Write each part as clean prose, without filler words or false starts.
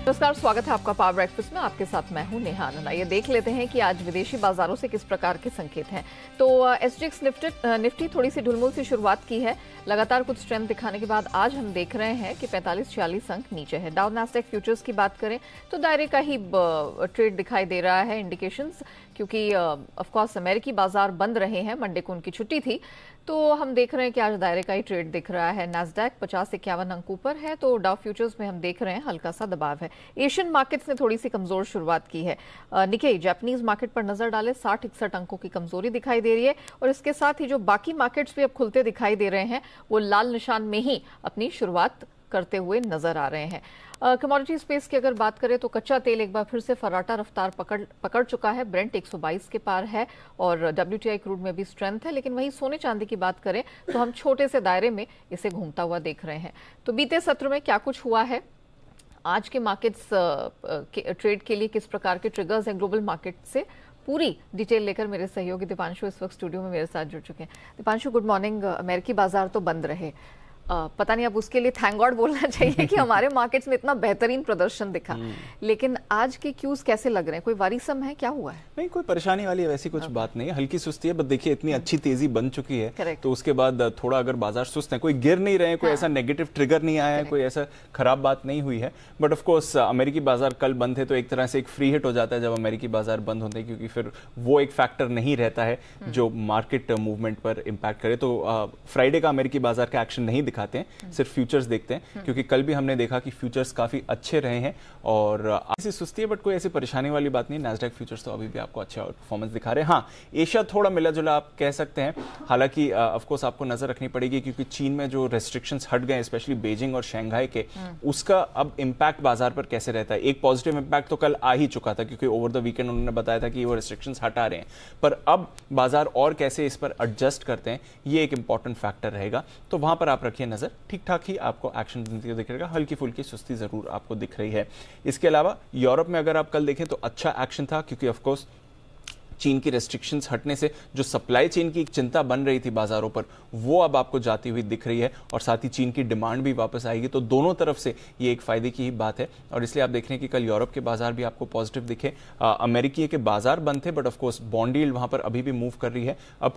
नमस्कार, स्वागत है आपका पावर ब्रेकफास्ट में। आपके साथ मैं हूं नेहा आनंद। ये देख लेते हैं कि आज विदेशी बाजारों से किस प्रकार के संकेत हैं। तो एसजीएक्स निफ्टी थोड़ी सी ढुलमुल से शुरुआत की है। लगातार कुछ स्ट्रेंथ दिखाने के बाद आज हम देख रहे हैं कि 45-46 अंक नीचे है। डाउ नैस्डैक फ्यूचर्स की बात करें तो दायरे का ही ट्रेड दिखाई दे रहा है, इंडिकेशंस, क्योंकि ऑफकोर्स अमेरिकी बाजार बंद रहे हैं, मंडे को उनकी छुट्टी थी। तो हम देख रहे हैं कि आज दायरे का ही ट्रेड दिख रहा है। नैस्डैक 50-51 अंक ऊपर है, तो डाउ फ्यूचर्स में हम देख रहे हैं हल्का सा दबाव है। एशियन मार्केट्स ने थोड़ी सी कमजोर शुरुआत की है। निकेई जापानीज मार्केट पर नजर डालें, 60-61 अंकों की कमजोरी दिखाई दे रही है। और इसके साथ ही जो बाकी मार्केट्स भी अब खुलते दिखाई दे रहे हैं, वो लाल निशान में ही अपनी शुरुआत करते हुए नजर आ रहे हैं। कमोडिटी स्पेस की अगर बात करें तो कच्चा तेल एक बार फिर से फर्राटा रफ्तार पकड़ चुका है। ब्रेंट 122 के पार है और WTI क्रूड में भी स्ट्रेंथ है। लेकिन वहीं सोने चांदी की बात करें तो हम छोटे से दायरे में इसे घूमता हुआ देख रहे हैं। तो बीते सत्र में क्या कुछ हुआ है, आज के मार्केट्स ट्रेड के लिए किस प्रकार के ट्रिगर्स हैं ग्लोबल मार्केट से, पूरी डिटेल लेकर मेरे सहयोगी दीपांशु इस वक्त स्टूडियो में मेरे साथ जुड़ चुके हैं। Deepanshu, good morning. अमेरिकी बाजार तो बंद रहे, पता नहीं अब उसके लिए थैंक गॉड बोलना चाहिए कि हमारे मार्केट्स में इतना बेहतरीन प्रदर्शन दिखा, लेकिन आज के क्यूज कैसे लग रहे हैं? कोई वारीसम है, क्या हुआ है? नहीं, कोई परेशानी वाली वैसी कुछ बात नहीं है, हल्की सुस्ती है। बट देखिए, इतनी अच्छी तेजी बन चुकी है तो उसके बाद थोड़ा अगर बाजार सुस्त है, कोई गिर नहीं रहे हैं, कोई ऐसा नेगेटिव ट्रिगर नहीं आया है, कोई ऐसा खराब बात नहीं हुई है। बट ऑफ कोर्स अमेरिकी बाजार कल बंद थे तो एक तरह से एक फ्री हिट हो जाता है जब अमेरिकी बाजार बंद होते हैं, क्योंकि फिर वो एक फैक्टर नहीं रहता है जो मार्केट मूवमेंट पर इंपैक्ट करे। तो फ्राइडे का अमेरिकी बाजार का एक्शन नहीं दिखाते हैं, सिर्फ फ्यूचर्स देखते हैं, क्योंकि कल भी हमने देखा कि फ्यूचर्स काफी अच्छे रहे हैं और ऐसी सुस्ती है, बट कोई ऐसी परेशानी वाली बात नहीं। नैस्डैक फ्यूचर्स तो अभी भी आपको अच्छा परफॉर्मेंस दिखा रहे हैं। हाँ, एशिया थोड़ा मिला जुला आप कह सकते हैं, हालांकि ऑफ कोर्स आपको नजर रखनी पड़ेगी, क्योंकि चीन में जो रेस्ट्रिक्शंस हट गए, स्पेशली बीजिंग और शंघाई के, उसका अब इंपैक्ट बाजार पर कैसे रहता है। एक पॉजिटिव इंपैक्ट तो कल आ ही चुका था, क्योंकि ओवर द वीकेंड उन्होंने बताया था कि वो रेस्ट्रिक्शंस हटा रहे हैं, पर अब बाजार और कैसे इस पर एडजस्ट करते हैं, ये एक इंपॉर्टेंट फैक्टर रहेगा। तो वहां पर आप रखिए नजर। ठीक ठाक ही आपको एक्शन दिखेगा, हल्की फुल्की सुस्ती जरूर आपको दिख रही है। इसके अलावा यूरोप में अगर आप कल देखें तो अच्छा एक्शन था, क्योंकि ऑफ कोर्स चीन की रेस्ट्रिक्शंस हटने से जो सप्लाई चेन की एक चिंता बन रही थी बाजारों पर, वो अब आपको जाती हुई दिख रही है और साथ ही चीन की डिमांड भी वापस आएगी। तो दोनों तरफ से ये एक फायदे की ही बात है और इसलिए आप देख रहे हैं कि कल यूरोप के बाजार भी आपको पॉजिटिव दिखे। अमेरिकी के बाजार बंद थे, but of course bond yield वहां पर अभी भी मूव कर रही है, अब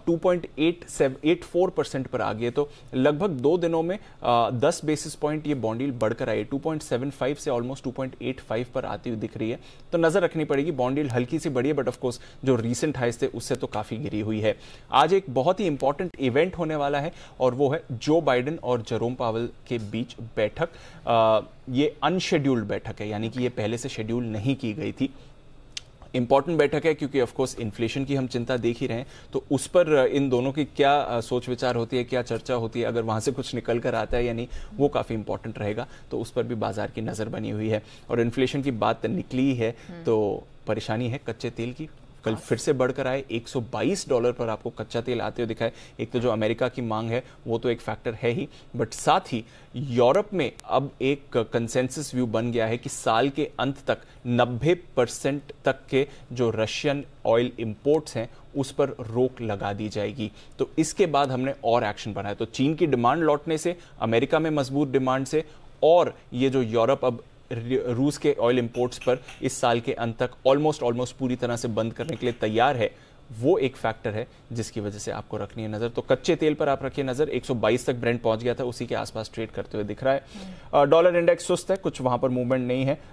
2.84% पर आ गई है। तो लगभग 2 दिनों में 10 बेसिस पॉइंट ये बॉन्ड यील्ड बढ़कर आई है, 2.75 से ऑलमोस्ट 2.85 पर आती हुई दिख रही है। तो नजर रखनी पड़ेगी, बॉन्ड यील्ड हल्की सी बढ़ी है, बट ऑफ कोर्स जो रिसेंट हाइस थे उससे तो काफी गिरी हुई है। आज एक बहुत ही इंपॉर्टेंट इवेंट होने वाला है और वो है जो बाइडेन और जेरोम पावेल के बीच बैठक। ये अनशेड्यूल्ड बैठक है, यानी कि ये पहले से शेड्यूल नहीं की गई थी। इंपॉर्टेंट बैठक है क्योंकि ऑफ कोर्स इन्फ्लेशन की हम चिंता देख ही रहे हैं, तो उस पर इन दोनों की क्या सोच विचार होती है, क्या चर्चा होती है, अगर वहां से कुछ निकल कर आता है या नहीं, वो काफी इंपॉर्टेंट रहेगा। तो उस पर भी बाजार की नजर बनी हुई है और इन्फ्लेशन की बात निकली है तो परेशानी है कच्चे तेल की। कल फिर से बढ़कर आए, $122 पर आपको कच्चा तेल आते हुए दिखाए। एक तो जो अमेरिका की मांग है वो तो एक फैक्टर है ही, बट साथ ही यूरोप में अब एक कंसेंसस व्यू बन गया है कि साल के अंत तक 90% तक के जो रशियन ऑयल इंपोर्ट्स हैं उस पर रोक लगा दी जाएगी। तो इसके बाद हमने और एक्शन बनाया, तो चीन की डिमांड लौटने से, अमेरिका में मजबूत डिमांड से, और ये जो यूरोप अब रूस के ऑयल इंपोर्ट्स पर इस साल के अंत तक ऑलमोस्ट पूरी तरह से बंद करने के लिए तैयार है, वो एक फैक्टर है जिसकी वजह से आपको रखनी है नजर। तो कच्चे तेल पर आप रखिए नजर, 122 तक ब्रेंट पहुंच गया था, उसी के आसपास ट्रेड करते हुए दिख रहा है। डॉलर इंडेक्स सुस्त है, कुछ वहां पर मूवमेंट नहीं है।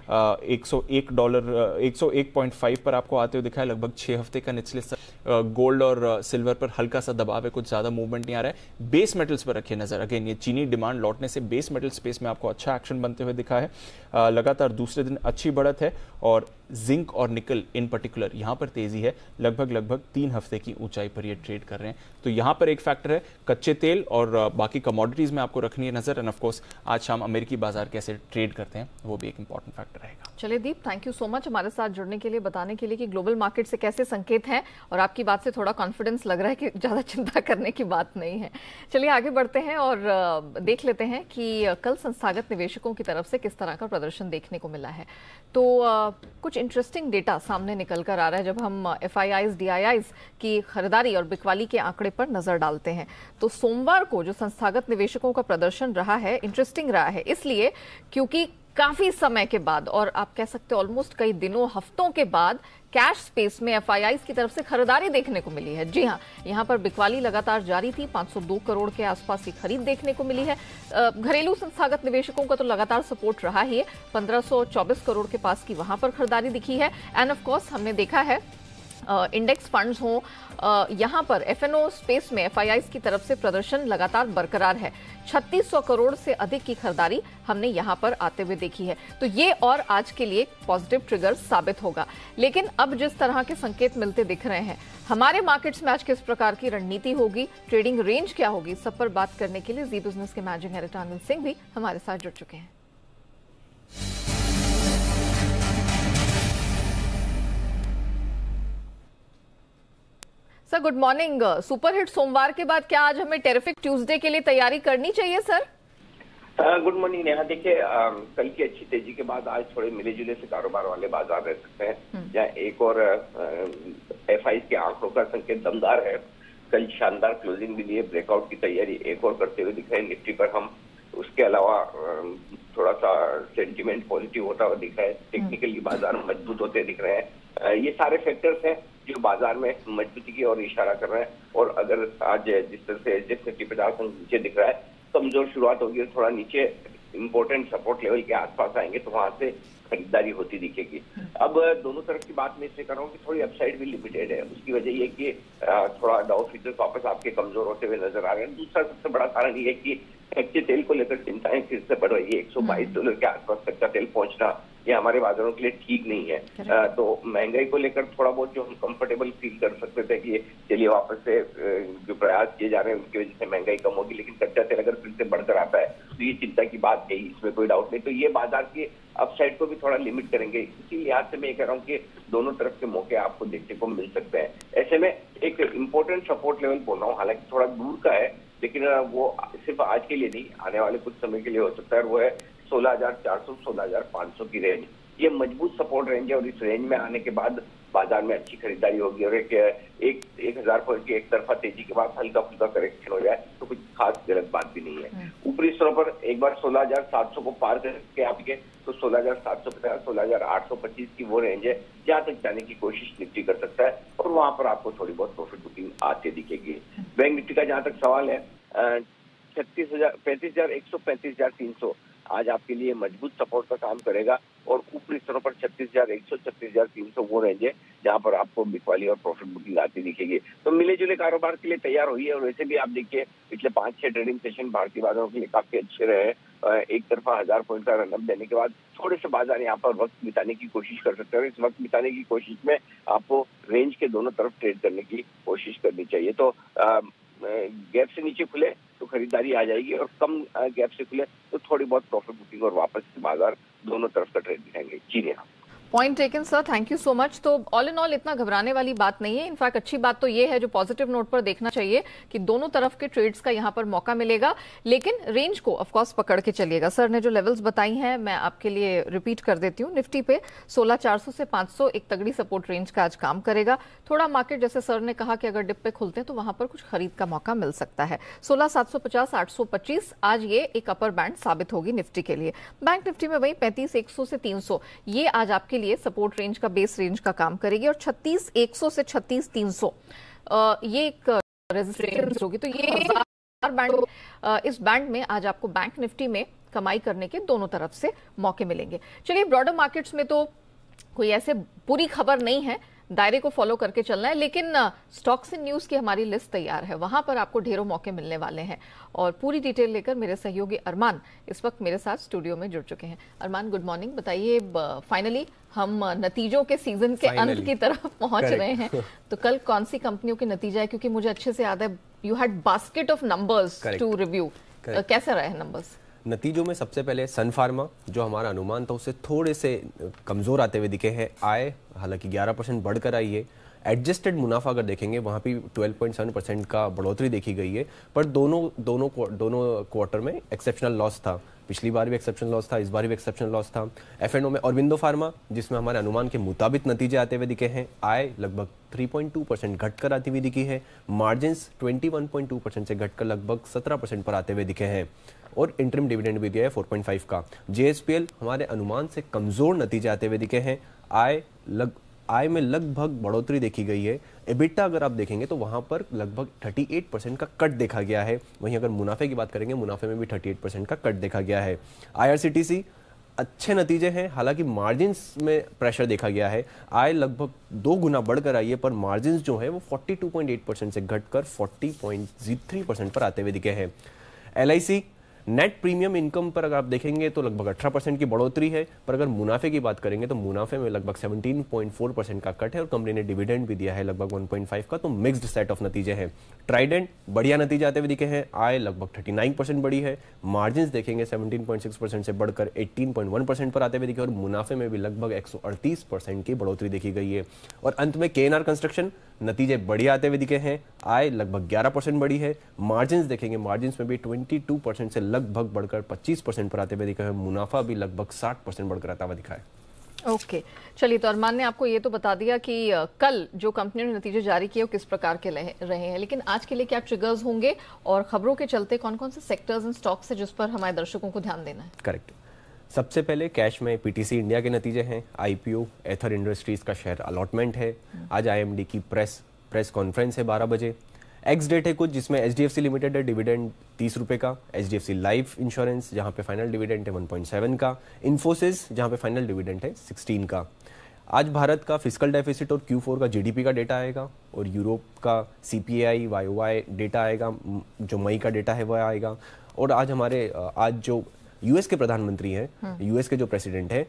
$101.5 पर आपको आते हुए दिखा है, लगभग 6 हफ्ते का निचले स्तर। गोल्ड और सिल्वर पर हल्का सा दबाव है, कुछ ज्यादा मूवमेंट नहीं आ रहा है। बेस मेटल्स पर रखिए नजर, अगेन ये चीनी डिमांड लौटने से बेस मेटल स्पेस में आपको अच्छा एक्शन बनते हुए दिखा है। लगातार दूसरे दिन अच्छी बढ़त है और जिंक और निकल इन पर्टिकुलर यहां पर तेजी है, लगभग 3 हफ्ते की ऊंचाई पर ये ट्रेड कर रहे हैं। तो यहां पर एक फैक्टर है कच्चे तेल और बाकी कमोडिटीज में आपको रखनी है नजर। एंड ऑफ कोर्स आज शाम अमेरिकी बाजार कैसे ट्रेड करते हैं वो भी एक इंपॉर्टेंट फैक्टर रहेगा। चलिए Deep, thank you so much हमारे साथ जुड़ने के लिए, बताने के लिए कि ग्लोबल मार्केट से कैसे संकेत हैं, और आपकी बात से थोड़ा कॉन्फिडेंस लग रहा है कि ज्यादा चिंता करने की बात नहीं है। चलिए आगे बढ़ते हैं और देख लेते हैं कि कल संस्थागत निवेशकों की तरफ से किस तरह का प्रदर्शन देखने को मिला है। तो कुछ इंटरेस्टिंग डेटा सामने निकल कर आ रहा है जब हम FIIs DIIs की खरीदारी और बिकवाली के आंकड़े पर नजर डालते हैं। तो सोमवार को जो संस्थागत निवेशकों का प्रदर्शन रहा है, इंटरेस्टिंग रहा है इसलिए क्योंकि काफी समय के बाद, और आप कह सकते हो ऑलमोस्ट कई दिनों हफ्तों के बाद कैश स्पेस में एफआईआईज की तरफ से खरीदारी देखने को मिली है। जी हां, यहां पर बिकवाली लगातार जारी थी। 502 करोड़ के आसपास की खरीद देखने को मिली है। घरेलू संस्थागत निवेशकों का तो लगातार सपोर्ट रहा ही है। 1524 करोड़ के पास की वहां पर खरीदारी दिखी है। एंड ऑफ कोर्स हमने देखा है इंडेक्स फंड्स हो, यहां पर एफएनओ स्पेस में एफआईआईज की तरफ से प्रदर्शन लगातार बरकरार है। 3600 करोड़ से अधिक की खरीदारी हमने यहां पर आते हुए देखी है। तो ये और आज के लिए पॉजिटिव ट्रिगर साबित होगा। लेकिन अब जिस तरह के संकेत मिलते दिख रहे हैं, हमारे मार्केट्स में आज किस प्रकार की रणनीति होगी, ट्रेडिंग रेंज क्या होगी, सब पर बात करने के लिए जी बिजनेस के मैनेजिंग एडिटर अनिल सिंह भी हमारे साथ जुड़ चुके हैं। Sir good morning. सुपरहिट सोमवार के बाद क्या आज हमें टेरिफिक ट्यूसडे के लिए तैयारी करनी चाहिए सर? Good morning Neha. देखिए, कल की अच्छी तेजी के बाद आज थोड़े मिले जुले से कारोबार वाले बाजार रह सकते हैं, जहाँ एक और एफआई के आंकड़ों का संकेत दमदार है। कल शानदार क्लोजिंग भी लिए, ब्रेकआउट की तैयारी एक और करते हुए दिख रहे हैं निफ्टी पर हम। उसके अलावा थोड़ा सा सेंटीमेंट पॉजिटिव होता हुआ दिख रहा है। टेक्निकली बाजार मजबूत होते दिख रहे हैं। ये सारे फैक्टर्स हैं जो बाजार में मजबूती की ओर इशारा कर रहे हैं। और अगर आज जिस तरह से एसजेएफ निफ्टी 50 नीचे दिख रहा है, कमजोर शुरुआत होगी और थोड़ा नीचे इंपॉर्टेंट सपोर्ट लेवल के आसपास आएंगे तो वहां से खरीदारी होती दिखेगी। अब दोनों तरफ की बात मैं इसलिए कर रहा हूँ कि थोड़ी अपसाइड भी लिमिटेड है। उसकी वजह ये कि थोड़ा डाउ फ्यूचर्स वापस आपके कमजोर होते हुए नजर आ रहे हैं। दूसरा सबसे बड़ा कारण ये है कि कच्चे तेल को लेकर चिंताएं फिर से बढ़ रही है। $122 के आसपास कच्चा तेल पहुंचना ये हमारे बाजारों के लिए ठीक नहीं है। तो महंगाई को लेकर थोड़ा बहुत जो हम कंफर्टेबल फील कर सकते थे कि चलिए वापस से जो प्रयास किए जा रहे हैं उनकी वजह से महंगाई कम होगी, लेकिन कच्चा तेल अगर फिर से बढ़कर आता है तो ये चिंता की बात है, इसमें कोई डाउट नहीं। तो ये बाजार के अपसाइड को भी थोड़ा लिमिट करेंगे। इसी लिहाज से मैं ये कह रहा हूँ कि दोनों तरफ के मौके आपको देखने को मिल सकते हैं। ऐसे में एक इम्पोर्टेंट सपोर्ट लेवल बोल रहा हूँ, हालांकि थोड़ा दूर का है, लेकिन वो सिर्फ आज के लिए नहीं, आने वाले कुछ समय के लिए हो सकता है। वो है 16,400 16,500 की रेंज। ये मजबूत सपोर्ट रेंज है और इस रेंज में आने के बाद बाजार में अच्छी खरीदारी होगी। और एक 1000 पॉइंट की एक तरफा तेजी के बाद हल्का फुल्का करेक्शन हो जाए तो कुछ खास गलत बात भी नहीं है। ऊपरी स्तरों पर एक बार 16,700 को पार करके आपके तो 16,750 16,825 की वो रेंज है जहां तक जाने की कोशिश निफ्टी कर सकता है और वहां पर आपको थोड़ी बहुत प्रॉफिट बुकिंग आते दिखेगी। बैंक निफ्टी का जहां तक सवाल है, 35,100 35,300 आज आपके लिए मजबूत सपोर्ट का काम करेगा और ऊपरी स्तरों पर 36,100 36,300 वो रेंज है जहां पर आपको बिकवाली और प्रॉफिट बुकिंग आती दिखेगी। तो मिले जुले कारोबार के लिए तैयार हुई है। और वैसे भी आप देखिए पिछले 5-6 ट्रेडिंग सेशन भारतीय बाजारों के लिए काफी अच्छे रहे। एक तरफा 1000 पॉइंट का रनअप देने के बाद थोड़े से बाजार यहाँ पर वक्त बिताने की कोशिश कर सकते हैं। इस वक्त बिताने की कोशिश में आपको रेंज के दोनों तरफ ट्रेड करने की कोशिश करनी चाहिए। तो गैप से नीचे खुले तो खरीदारी आ जाएगी और कम गैप से खुले तो थोड़ी बहुत प्रॉफिट बुकिंग और वापस से बाजार दोनों तरफ का ट्रेड दिखाएंगे। जी Neha. Point taken sir, thank you so much. तो ऑल इन ऑल इतना घबराने वाली बात नहीं है। इनफैक्ट अच्छी बात तो ये है जो पॉजिटिव नोट पर देखना चाहिए कि दोनों तरफ के ट्रेड्स का यहां पर मौका मिलेगा, लेकिन रेंज को ऑफ कोर्स पकड़ के चलिएगा। सर ने जो लेवल्स बताई हैं मैं आपके लिए रिपीट कर देती हूँ। निफ्टी पे 16,400 से 500 एक तगड़ी सपोर्ट रेंज का आज काम करेगा। थोड़ा मार्केट जैसे सर ने कहा कि अगर डिप पे खुलते हैं तो वहां पर कुछ खरीद का मौका मिल सकता है। 16,750 825 आज ये एक अपर बैंड साबित होगी निफ्टी के लिए। बैंक निफ्टी में वही 35,100 से 300 ये आज आपके लिए सपोर्ट रेंज का बेस रेंज का काम करेगी और 36,100 से 36,300 ये एक रेजिस्टेंस होगी। तो ये बैंड, इस बैंड में आज आपको बैंक निफ्टी में कमाई करने के दोनों तरफ से मौके मिलेंगे। चलिए ब्रॉडर मार्केट्स में तो कोई ऐसे बुरी खबर नहीं है, दायरे को फॉलो करके चलना है, लेकिन स्टॉक्स इन न्यूज की हमारी लिस्ट तैयार है, वहां पर आपको ढेरों मौके मिलने वाले हैं। और पूरी डिटेल लेकर मेरे सहयोगी अरमान इस वक्त मेरे साथ स्टूडियो में जुड़ चुके हैं। Arman good morning. बताइए, फाइनली हम नतीजों के सीजन के अंत की तरफ पहुंच रहे हैं, तो कल कौन सी कंपनियों के नतीजा है? क्योंकि मुझे अच्छे से याद है you had basket of numbers to review. कैसे रहे नंबर्स? नतीजों में सबसे पहले सन फार्मा, जो हमारा अनुमान था उससे थोड़े से कमजोर आते हुए दिखे हैं। आय हालांकि 11% बढ़कर आई है। एडजस्टेड मुनाफा अगर देखेंगे वहाँ भी 12.7% का बढ़ोतरी देखी गई है, पर दोनों क्वार्टर में एक्सेप्शनल लॉस था। पिछली बार भी एक्सेप्शनल लॉस था, इस बार भी एक्सेप्शनल लॉस था। एफएनओ में ऑरबिंदो फार्मा, जिसमें हमारे अनुमान के मुताबिक नतीजे आते हुए दिखे हैं, आय लगभग 3.2% घटकर आती हुई दिखी है। मार्जिन्स 21.2% से घटकर लगभग 17% पर आते हुए दिखे हैं। और इंटरिम डिविडेंड भी दिया है 4.5 का। JSPL हमारे अनुमान से कमजोर नतीजे आते हुए दिखे हैं। आय में लगभग बढ़ोतरी देखी गई है। EBITDA अगर आप देखेंगे तो वहां पर लगभग 38% का कट देखा गया है। वहीं अगर मुनाफे की बात करेंगे, मुनाफे में भी 38% का कट देखा गया है। IRCTC अच्छे नतीजे हैं, हालांकि मार्जिन्स में प्रेशर देखा गया है। आय लगभग 2 गुना बढ़कर आई है, पर मार्जिन्स जो है वो 42.8% से घटकर 40.3% पर आते हुए दिखे हैं। LIC नेट प्रीमियम इनकम पर अगर आप देखेंगे तो लगभग 18% की बढ़ोतरी है, पर अगर मुनाफे की बात करेंगे तो मुनाफे में लगभग 17.4% का कट है और कंपनी ने डिविडेंड भी दिया है लगभग 1.5 का, तो मिक्स्ड सेट ऑफ नतीजे हैं। ट्राइडेंट बढ़िया नतीजे आते हुए दिखे हैं। आय लगभग 39% बढ़ी है, मार्जिन्स देखेंगे 17.6% से बढ़कर 18.1% पर आते हुए दिखे और मुनाफे में भी लगभग 138% की बढ़ोतरी देखी गई है। और अंत में KNR कंस्ट्रक्शन नतीजे बढ़िया आते हुए दिखे हैं। आय लगभग 11% बढ़ी है, मार्जिन्स देखेंगे, मार्जिन्स में भी 22% से लगभग बढ़कर 25% पर आते हुए दिखा है। मुनाफा भी लगभग 60% बढ़कर आता हुआ दिखा है। ओके, चलिए, तो अरमान ने आपको ये तो बता दिया कि कल जो कंपनी ने नतीजे जारी किए वो किस प्रकार के रहे हैं, लेकिन आज के लिए क्या ट्रिगर्स होंगे और खबरों के चलते कौन कौन से सेक्टर्स एंड स्टॉक्स है जिस पर हमारे दर्शकों को ध्यान देना है? करेक्ट। सबसे पहले कैश में PTC इंडिया के नतीजे हैं। IPO एथर इंडस्ट्रीज का शेयर अलॉटमेंट है। आज IMD की प्रेस कॉन्फ्रेंस है 12 बजे। एक्स डेट है कुछ, जिसमें HDFC लिमिटेड है डिविडेंड 30 रुपए का, HDFC लाइफ इंश्योरेंस जहां पे फाइनल डिविडेंड है 1.7 का, इन्फोसिस जहां पे फाइनल डिविडेंड है 16 का। आज भारत का फिस्कल डेफिसिट और Q4 का GDP का डेटा आएगा और यूरोप का CPI YOY डेटा आएगा, जो मई का डेटा है वह आएगा। और आज जो US के प्रधानमंत्री हैं, US के जो प्रेसिडेंट है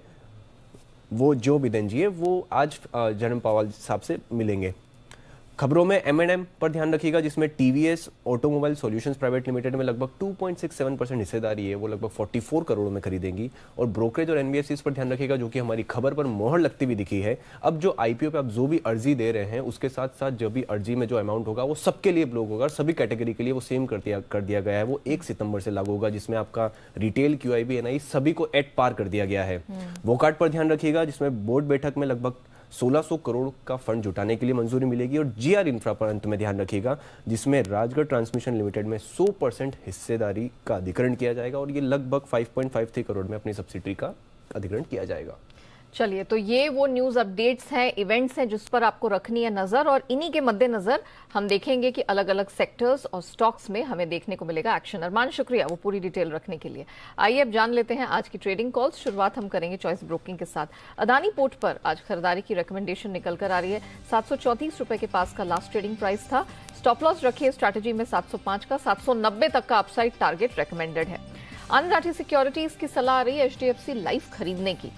वो जो बिडेन जी है, वो आज जेरोम पावेल साहब से मिलेंगे। खबरों में M&M पर ध्यान रखिएगा, जिसमें TVS automobile solutions private limited में लगभग 2.67% हिस्सेदारी है, वो लगभग 44 करोड़ में खरीदेंगी। और ब्रोकरेज और NBFCs पर ध्यान रखिएगा, जो कि हमारी खबर पर मोहर लगती हुई दिखी है। अब जो IPO पे आप जो भी अर्जी दे रहे हैं, उसके साथ साथ जो भी अर्जी में जो अमाउंट होगा वो सबके लिए ब्लॉक होगा, सभी कैटेगरी के लिए वो सेम कर दिया गया है। वो 1 सितंबर से लागू होगा, जिसमें आपका रिटेल, QIB, NI सभी को एट पार कर दिया गया है। वोकार्ड पर ध्यान रखिएगा, जिसमें बोर्ड बैठक में लगभग 1600 करोड़ का फंड जुटाने के लिए मंजूरी मिलेगी। और GR इंफ्रा पर अंत में ध्यान रखिएगा, जिसमें राजगढ़ ट्रांसमिशन लिमिटेड में 100% हिस्सेदारी का अधिग्रहण किया जाएगा और ये लगभग 5.53 करोड़ में अपनी सब्सिडी का अधिग्रहण किया जाएगा। चलिए, तो ये वो न्यूज अपडेट्स हैं, इवेंट्स हैं जिस पर आपको रखनी है नजर, और इन्हीं के मद्देनजर हम देखेंगे कि अलग अलग सेक्टर्स और स्टॉक्स में हमें देखने को मिलेगा एक्शन। अरमान, शुक्रिया वो पूरी डिटेल रखने के लिए। आइए अब जान लेते हैं आज की ट्रेडिंग कॉल्स। शुरुआत हम करेंगे चॉइस ब्रोकिंग के साथ। अदानी पोर्ट पर आज खरीदारी की रिकमेंडेशन निकल कर आ रही है। 734 रुपए के पास का लास्ट ट्रेडिंग प्राइस था। स्टॉप लॉस रखिए स्ट्रैटेजी में 705 का, 790 तक का अपसाइड टारगेट रिकमेंडेड है। आनंद राठी सिक्योरिटीज की सलाह आ रही है HDFC लाइफ खरीदने की।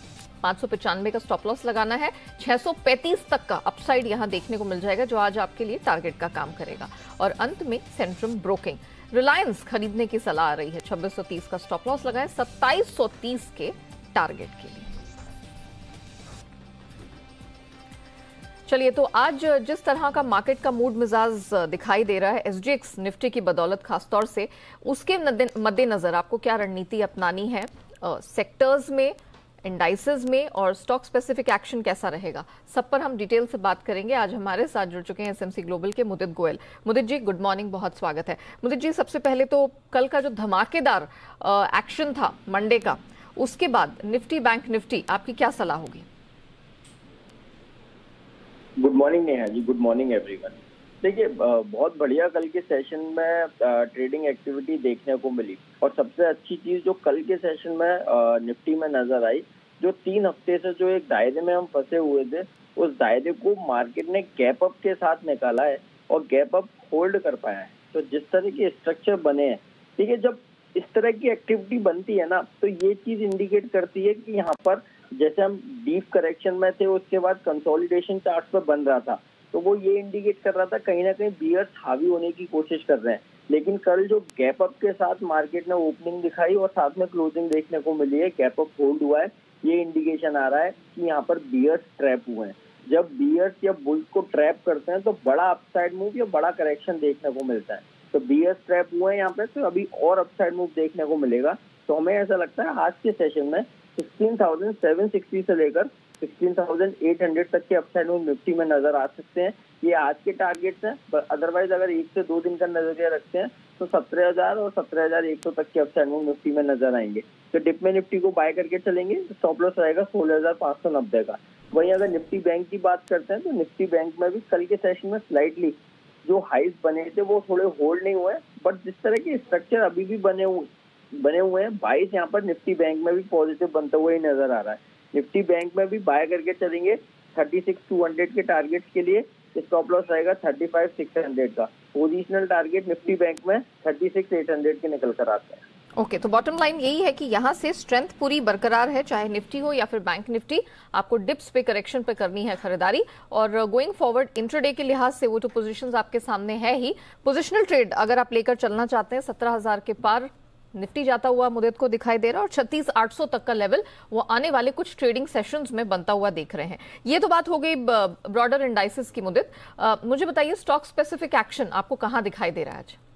595 का स्टॉप लॉस लगाना है। 635 तक का अपसाइड यहां देखने को मिल जाएगा, जो आज आपके लिए टारगेट का काम करेगा। और अंत में सेंट्रम ब्रोकिंग रिलायंस खरीदने की सलाह आ रही है। 2630 का स्टॉप लॉस लगाएं 2730 के टारगेट के लिए। चलिए, तो आज जिस तरह का मार्केट का मूड मिजाज दिखाई दे रहा है SGX निफ्टी की बदौलत खासतौर से, उसके मद्देनजर आपको क्या रणनीति अपनानी है सेक्टर्स में, इंडाइसेस में, और स्टॉक स्पेसिफिक एक्शन कैसा रहेगा, सब पर हम डिटेल से बात करेंगे। आज हमारे साथ जुड़ चुके हैं SMC ग्लोबल के मुदित गोयल। मुदित जी, गुड मॉर्निंग, बहुत स्वागत है। मुदित जी, सबसे पहले तो कल का जो धमाकेदार एक्शन था मंडे का, उसके बाद निफ्टी बैंक निफ्टी, आपकी क्या सलाह होगी? Good morning Neha ji, good morning everyone. देखिए, बहुत बढ़िया कल के सेशन में ट्रेडिंग एक्टिविटी देखने को मिली, और सबसे अच्छी चीज जो कल के सेशन में निफ्टी में नजर आई, जो 3 हफ्ते से जो एक दायरे में हम फंसे हुए थे, उस दायरे को मार्केट ने गैप अप के साथ निकाला है और गैप अप होल्ड कर पाया है। तो जिस तरह के स्ट्रक्चर बने हैं, ठीक है, जब इस तरह की एक्टिविटी बनती है ना, तो ये चीज इंडिकेट करती है कि यहाँ पर जैसे हम डीप करेक्शन में थे, उसके बाद कंसोलिडेशन चार्ट पर बन रहा था, तो वो ये इंडिकेट कर रहा था कहीं ना कहीं बियर्स हावी होने की कोशिश कर रहे हैं। लेकिन कल जो गैप अप के साथ मार्केट ने ओपनिंग दिखाई और साथ में क्लोजिंग देखने को मिली है, गैप अप होल्ड हुआ है, ये इंडिकेशन आ रहा है कि यहाँ पर बियर्स ट्रैप हुए हैं। जब बियर्स या बुल्स को ट्रैप करते हैं तो बड़ा अपसाइड मूव या बड़ा करेक्शन देखने को मिलता है। तो बियर्स ट्रैप हुए हैं यहाँ पे, तो अभी और अपसाइड मूव देखने को मिलेगा। तो हमें ऐसा लगता है आज के सेशन में 16,760 से लेकर 16,800 तक के अपसाइड मूव निफ्टी में नजर आ सकते हैं। ये आज के टारगेट्स हैं। अदरवाइज अगर 1 से 2 दिन का नजरिया रखते हैं तो 17,000 और 17,100 तक के अपसाइड मूव निफ्टी में नजर आएंगे। तो डिप में निफ्टी को बाय करके चलेंगे, स्टॉप लॉस रहेगा 16,590 का। वहीं अगर निफ्टी बैंक की बात करते हैं तो निफ्टी बैंक में भी कल के सेशन में स्लाइटली जो हाइज बने थे वो थोड़े होल्ड नहीं हुए, बट जिस तरह के स्ट्रक्चर अभी भी बने हुए हैं, बाइस यहाँ पर निफ्टी बैंक में भी पॉजिटिव बनता हुआ ही नजर आ रहा है। निफ्टी बैंक में भी बाय करके चलेंगे 36,200 के टारगेट्स के लिए। स्टॉप लॉस रहेगा 35,600 का। पोजिशनल टारगेट निफ्टी बैंक में 36,800 के निकल कर आते हैं। ओके, तो बॉटम लाइन यही है कि यहाँ से स्ट्रेंथ पूरी बरकरार है, चाहे निफ्टी हो या फिर बैंक निफ्टी। आपको डिप्स पे करेक्शन पे करनी है खरीदारी, और गोइंग फॉरवर्ड इंट्राडे के लिहाज से वो तो पोजीशंस आपके सामने है ही। पोजिशनल ट्रेड अगर आप लेकर चलना चाहते हैं, 17,000 के पार निफ्टी जाता हुआ मुद्दत को दिखाई दे रहा है, और 36,800 तक का लेवल वो आने वाले कुछ ट्रेडिंग सेशंस में बनता हुआ देख रहे हैं। ये तो बात हो गई ब्रॉडर इंडाइसेस की मुद्दत। मुझे बताइए स्टॉक स्पेसिफिक एक्शन आपको कहाँ दिखाई दे रहा है आज?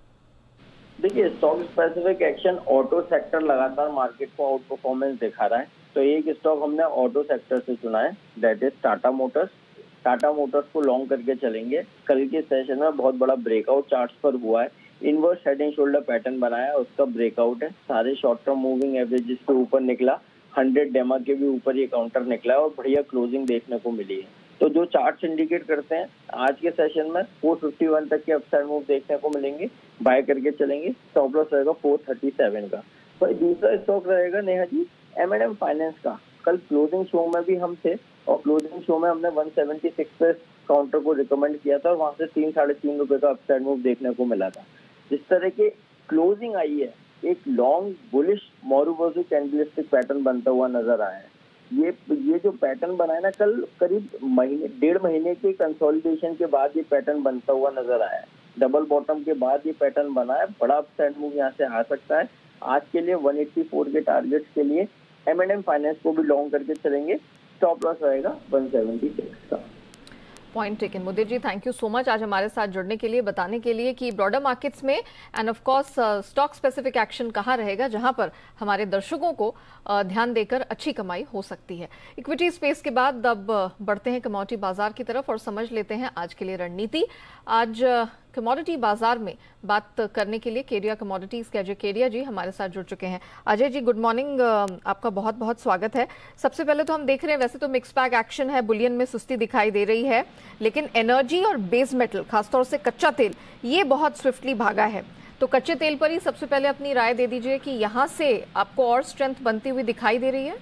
देखिए, stock specific action auto sector लगातार मार्केट को आउट परफॉर्मेंस दिखा रहा है। तो एक स्टॉक हमने ऑटो सेक्टर से चुना है, that is Tata motors. Tata motors को लॉन्ग करके चलेंगे। कल के सेशन में बहुत बड़ा ब्रेकआउट चार्ट्स पर हुआ है, inverse head and shoulder pattern बनाया, उसका ब्रेकआउट है। सारे शॉर्ट टर्म मूविंग एवरेजेस के ऊपर निकला, 100 डेमा के भी ऊपर ये काउंटर निकला है और बढ़िया क्लोजिंग देखने को मिली है। तो जो चार्ट्स इंडिकेट करते हैं आज के सेशन में 451 तक के अपसाइड मूव देखने को मिलेंगे, बाय करके चलेंगे। स्टॉप लॉस रहेगा 437 का। तो दूसरा स्टॉक रहेगा नेहा जी M&M फाइनेंस का। कल क्लोजिंग शो में भी हम थे और क्लोजिंग शो में हमने 176 पे काउंटर को रिकमेंड किया था और वहां से 3-3.5 रुपए का अपसाइड मूव देखने को मिला था। जिस तरह की क्लोजिंग आई है, एक long bullish marubozu candlestick pattern बनता हुआ नजर आया है। ये जो पैटर्न बना है ना, कल करीब 1.5 महीने के कंसोलिडेशन के बाद ये पैटर्न बनता हुआ नजर आया है। डबल बॉटम के बाद ये पैटर्न बना है, बड़ा अपसाइड मूव यहाँ से आ सकता है। आज के लिए 184 के टारगेट्स के लिए M&M फाइनेंस को भी लॉन्ग करके चलेंगे। स्टॉप लॉस रहेगा 176 का। Point taken. Mudit ji, thank you so much आज हमारे साथ जुड़ने के लिए, बताने के लिए कि ब्रॉडर मार्केट्स में end of course stock specific action कहाँ रहेगा जहां पर हमारे दर्शकों को ध्यान देकर अच्छी कमाई हो सकती है। इक्विटी स्पेस के बाद अब बढ़ते हैं कमोडिटी बाजार की तरफ और समझ लेते हैं आज के लिए रणनीति। आज कमोडिटी बाजार में बात करने के लिए केडिया कमोडिटीज के अजय केडिया जी हमारे साथ जुड़ चुके हैं। अजय जी, गुड मॉर्निंग, आपका बहुत बहुत स्वागत है। सबसे पहले तो हम देख रहे हैं वैसे तो मिक्स बैग एक्शन है, बुलियन में सुस्ती दिखाई दे रही है, लेकिन एनर्जी और बेस मेटल खासतौर से कच्चा तेल ये बहुत स्विफ्टली भागा है। तो कच्चे तेल पर ही सबसे पहले अपनी राय दे दीजिए कि यहाँ से आपको और स्ट्रेंथ बनती हुई दिखाई दे रही है।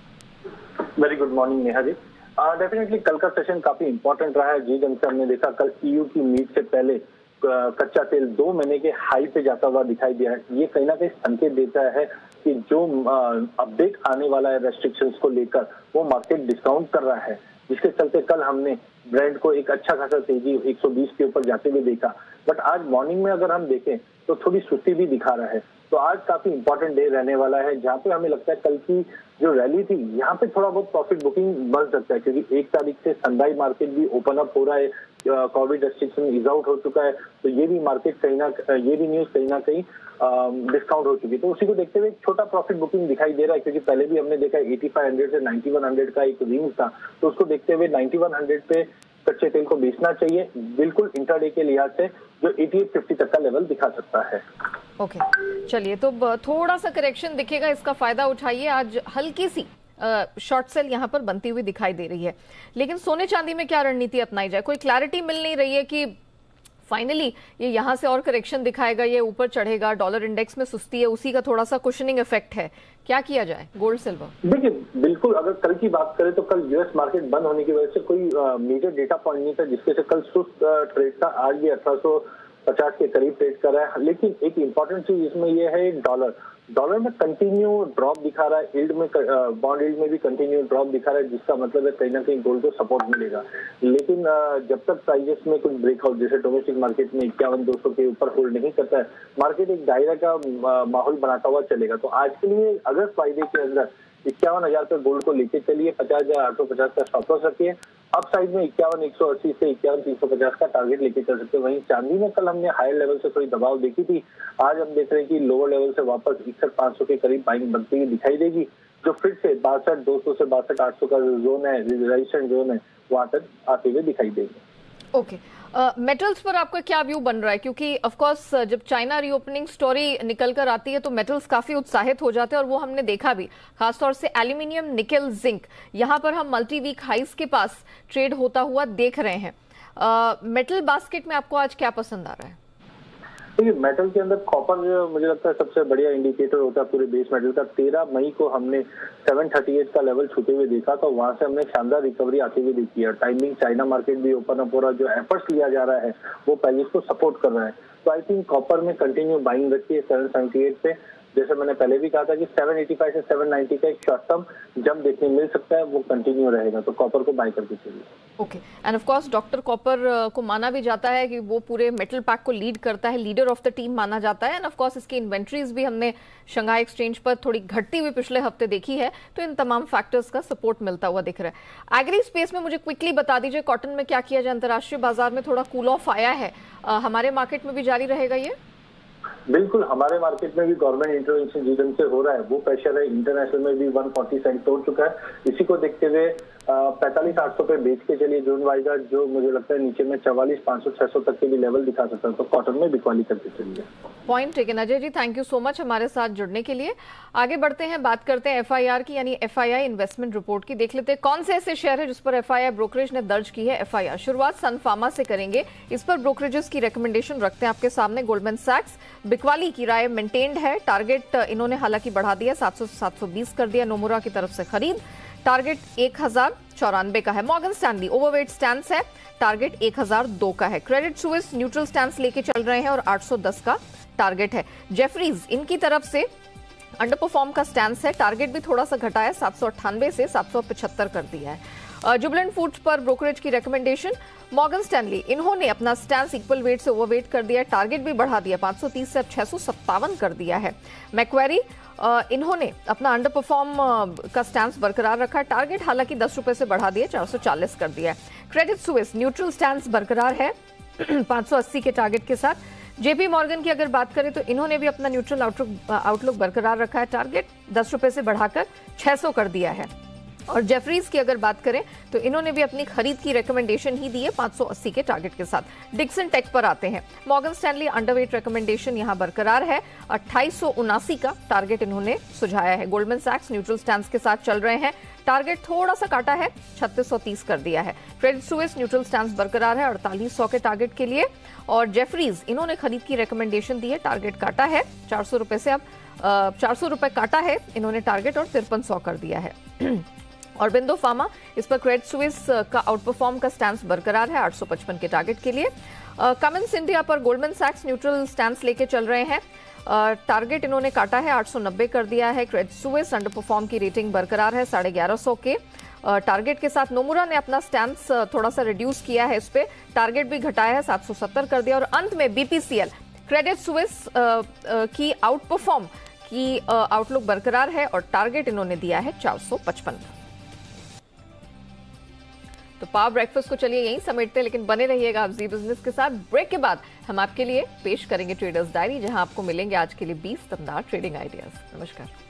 Very good morning Neha ji. Definitely कल का सेशन काफी इंपॉर्टेंट रहा है। जी जंक्शन हमने देखा कल EU की मीट से पहले कच्चा तेल 2 महीने के हाई पे जाता हुआ दिखाई दिया है। ये कहीं ना कहीं संकेत देता है कि जो अपडेट आने वाला है रेस्ट्रिक्शंस को लेकर वो मार्केट डिस्काउंट कर रहा है, जिसके चलते कल हमने ब्रेंट को एक अच्छा खासा तेजी 120 के ऊपर जाते हुए देखा। बट आज मॉर्निंग में अगर हम देखें तो थोड़ी सुस्ती भी दिखा रहा है। तो आज काफी इंपॉर्टेंट डे रहने वाला है जहाँ पे हमें लगता है कल की जो रैली थी यहाँ पे थोड़ा बहुत प्रॉफिट बुकिंग बन सकता है, क्योंकि 1 तारीख से संडाई मार्केट भी ओपन अप हो रहा है, कोविड रेस्ट्रिक्शन इज आउट हो चुका है। तो ये भी मार्केट ये भी न्यूज कहीं ना कहीं डिस्काउंट हो चुकी है। तो उसी को देखते हुए छोटा प्रॉफिट बुकिंग दिखाई दे रहा है, क्योंकि पहले भी हमने देखा 8500 से 9100 का एक रेंज था। तो उसको देखते हुए 9100 पे कच्चे तेल को बेचना चाहिए, बिल्कुल इंट्राडे के लिहाज से जो 8850 तक का लेवल दिखा सकता है। ओके, चलिए, तो थोड़ा सा करेक्शन दिखेगा, इसका फायदा उठाइए। आज हल्की सी शॉर्ट सेल यहाँ पर बनती हुई दिखाई दे रही है, लेकिन सोने चांदी में क्या रणनीति अपनाई जाए? कोई क्लैरिटी मिल नहीं रही है कि फाइनली ये यहाँ से और करेक्शन दिखाएगा, ये ऊपर चढ़ेगा। डॉलर इंडेक्स में सुस्ती है, उसी का थोड़ा सा कुशनिंग इफेक्ट है। क्या किया जाए गोल्ड सिल्वर? देखिए, बिल्कुल अगर कल की बात करें तो कल यूएस मार्केट बंद होने की वजह से कोई मेजर डेटा पॉइंट नहीं था जिसके से कल सुस्त ट्रेड था। आज भी 1850 के करीब ट्रेड कर रहा है। लेकिन एक इंपॉर्टेंट चीज इसमें यह है, डॉलर में कंटिन्यू ड्रॉप दिखा रहा है, यील्ड में बॉन्ड यील्ड में भी कंटिन्यू ड्रॉप दिखा रहा है, जिसका मतलब है कहीं ना कहीं गोल्ड को सपोर्ट मिलेगा। लेकिन जब तक प्राइजेस में कुछ ब्रेकआउट, जैसे डोमेस्टिक मार्केट में 51-200 के ऊपर होल्ड नहीं करता है, मार्केट एक दायरा का माहौल बनाता हुआ चलेगा। तो आज के लिए अगर फ्राइडे के अंदर 51,000 पे गोल्ड को लेके चलिए, 50,850 का स्टॉप लॉस रखिए। अप साइड में 51,180 से 51,350 का टारगेट लेके चल सकते हैं। वहीं चांदी में कल हमने हायर लेवल से थोड़ी दबाव देखी थी, आज हम देख रहे हैं कि लोअर लेवल से वापस 61,500 के करीब बाइंग बनती हुई दिखाई देगी, जो फिर से 62,200 से 62,800 का जो जोन है, रेजिस्टेंस जोन है, वहां तक आते हुए दिखाई देंगे। ओके, मेटल्स पर आपका क्या व्यू बन रहा है? क्योंकि ऑफ कोर्स जब चाइना रीओपनिंग स्टोरी निकल कर आती है तो मेटल्स काफी उत्साहित हो जाते हैं, और वो हमने देखा भी, खासतौर से एल्यूमिनियम, निकेल, जिंक, यहाँ पर हम मल्टी वीक हाइस के पास ट्रेड होता हुआ देख रहे हैं। मेटल बास्केट में आपको आज क्या पसंद आ रहा है? देखिए, मेटल के अंदर कॉपर मुझे लगता है सबसे बढ़िया इंडिकेटर होता है पूरे बेस मेटल का। 13 मई को हमने 738 का लेवल छूते हुए देखा, तो वहां से हमने शानदार रिकवरी आती हुई देखी है। टाइमिंग चाइना मार्केट भी ओपन अप हो रहा है, जो एफर्ट्स लिया जा रहा है वो प्राइस को सपोर्ट कर रहा है। तो आई थिंक कॉपर में कंटिन्यू बाइंग रखिए 778 पे। जैसे मैंने पहले भी कहा था कि 785 से 790 का एक शॉर्ट टर्म जब देखने मिल सकता है, वो कंटिन्यू रहेगा, तो कॉपर को बाय करके चलिए। Okay, and of course doctor copper को माना भी जाता है कि वो पूरे मेटल पैक को लीड करता है, लीडर ऑफ द टीम माना जाता है। एंड ऑफ कोर्स इसकी इन्वेंट्रीज भी हमने शंघाई एक्सचेंज पर थोड़ी घटती हुई पिछले हफ्ते देखी है, तो इन तमाम फैक्टर्स का सपोर्ट मिलता हुआ दिख रहा है। एग्री स्पेस में मुझे क्विकली बता दीजिए, कॉटन में क्या किया जाए? अंतर्राष्ट्रीय बाजार में थोड़ा कूल ऑफ आया है, हमारे मार्केट में भी जारी रहेगा ये? बिल्कुल, हमारे मार्केट में भी गवर्नमेंट इंटरवेंशन जिस ढंग से हो रहा है वो प्रेशर है। इंटरनेशनल में भी 140 सेंट तोड़ चुका है। इसी को देखते हुए 45,800 पे बेच के चलिए जोन वाइजर, जो मुझे लगता है नीचे में 44,500 600 तक के भी लेवल दिखा सकता है, तो कॉटन में बिकवाली करके चलिए। Point taken Ajay ji, thank you so much हमारे साथ जुड़ने के लिए। आगे बढ़ते हैं, बात करते हैं एफआईआर की, यानी एफआईआई इन्वेस्टमेंट रिपोर्ट की। देख लेते हैं कौन से ऐसे शेयर है जिस पर एफआईआई ब्रोकरेज ने दर्ज की है एफआईआर। शुरुआत सन फार्मा से करेंगे, इस पर ब्रोकरेजेस की रिकमेंडेशन रखते हैं आपके सामने गोल्डमैन सैक्स। बिकवाली की राय मेंटेन्ड है, टारगेट इन्होंने हालांकि बढ़ा दिया, 700 से 720 कर दिया। नोमुरा की तरफ से खरीद, टारगेट 1094 का है। मॉर्गन स्टैनली ओवरवेट स्टैंस है, टारगेट 1002 का है। क्रेडिट स्विस न्यूट्रल स्टैंस लेके चल रहे हैं और 810 का टारगेट है। जेफरीज इनकी तरफ से अंडर परफॉर्म का स्टैंस है, टारगेट भी थोड़ा सा घटाया, 798 से 775 कर दिया है। जुबिलेंट फूड्स पर ब्रोकरेज की रिकमेंडेशन। मॉर्गन स्टैनली इन्होंने अपना स्टैंस इक्वल वेट से ओवरवेट कर दिया, टारगेट भी बढ़ा दिया, 530 से अब 657 कर दिया है। मैक्वेरी इन्होंने अपना अंडर परफॉर्म का स्टैंस बरकरार रखा, टारगेट हालांकि 10 रुपए से बढ़ा दिया, 440 कर दिया है। क्रेडिट स्विस न्यूट्रल स्टैंस बरकरार है 580 के टारगेट के साथ। जेपी मॉर्गन की अगर बात करें तो इन्होंने भी अपना न्यूट्रल आउटलुक बरकरार रखा है, टारगेट 10 रुपए से बढ़ाकर 600 कर दिया है। और जेफरीज की अगर बात करें तो इन्होंने भी अपनी खरीद की रिकमेंडेशन ही दी है 580 के टारगेट के साथ। डिक्सन टेक पर आते हैं, मॉर्गन स्टैनली अंडरवेट रिकमेंडेशन यहां बरकरार है, 2879 का टारगेट इन्होंने सुझाया है। गोल्डमैन सैक्स न्यूट्रल स्टैंस के साथ चल रहे हैं, टारगेट थोड़ा सा काटा है, 3630 कर दिया है। क्रेडिट स्विस न्यूट्रल स्टैंस बरकरार है 4800 के टारगेट के लिए। और जेफरीज इन्होंने खरीद की रिकमेंडेशन दी है, टारगेट काटा है 400 रुपए से, अब 400 रुपए काटा है इन्होंने टारगेट और 5300 कर दिया है। और बिंदु फार्मा, इस पर क्रेडिट स्विस का आउटपरफॉर्म का स्टैंस बरकरार है 855 के टारगेट के लिए। कमिंस इंडिया पर गोल्डमैन सैक्स न्यूट्रल स्टैंस लेके चल रहे हैं, टारगेट इन्होंने काटा है 890 कर दिया है। क्रेडिट स्विस अंडर परफॉर्म की रेटिंग बरकरार है 1150 के टारगेट के साथ। नोमुरा ने अपना स्टैंस थोड़ा सा रिड्यूस किया है, इस पे टारगेट भी घटाया है 770 कर दिया। और अंत में बीपीसीएल क्रेडिट स्विस की आउट परफॉर्म की आउटलुक बरकरार है और टारगेट इन्होंने दिया है 455। तो पावर ब्रेकफास्ट को चलिए यहीं समेटते हैं, लेकिन बने रहिएगा आप जी बिजनेस के साथ। ब्रेक के बाद हम आपके लिए पेश करेंगे ट्रेडर्स डायरी, जहां आपको मिलेंगे आज के लिए 20 दमदार ट्रेडिंग आइडियाज। नमस्कार।